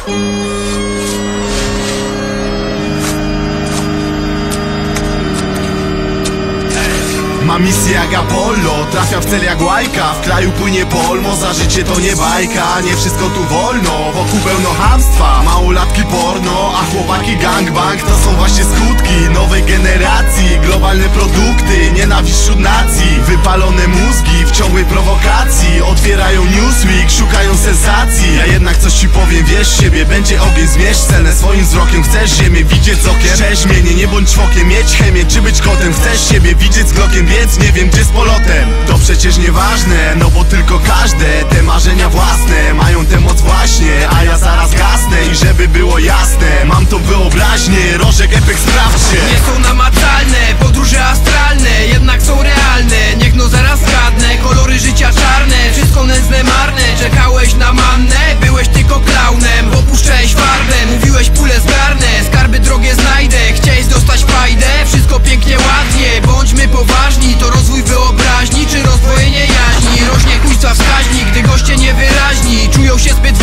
Ma misję jak Apollo, trafia w cel jak łajka. W kraju płynie polmo, za życie to nie bajka. Nie wszystko tu wolno, wokół pełno chamstwa. Małolatki porno, a chłopaki gangbang. To są właśnie skutki nowej generacji. Globalne produkty, nienawiść wśród nacji. Wypalone mózgi w ciągłej prowokacji. Otwierają Newsweek, szukają sensacji. Ja jednak coś ci powiem, wiesz siebie, będzie ogień. Zmierz cenę swoim wzrokiem, chcesz ziemię widzieć z okiem. Szczerz mnie, nie bądź czwokiem, mieć chemię czy być kotem. Chcesz siebie widzieć z glokiem, więc nie wiem gdzie z polotem. To przecież nieważne, no bo tylko każde te marzenia własne mają tę moc właśnie. A ja zaraz gasnę i żeby było jasne, mam tą wyobraźnię, Rożek Epek sprawdźcie. Nie są namacalne, podróże astralne, jednak są realne. Niech no zaraz zgadnę, kolory życia czarne, wszystko nędzne, marne. Czekałeś na mannę, byłeś tylko klaunem. Opuszczałeś farbę, mówiłeś pulę zgarnę. Skarby drogie znajdę, chciałeś dostać fajdę. Wszystko pięknie, ładnie, bądźmy poważni. To rozwój wyobraźni, czy rozdwojenie jaźni? Rośnie kuźca wskaźnik, gdy goście niewyraźni czują się zbyt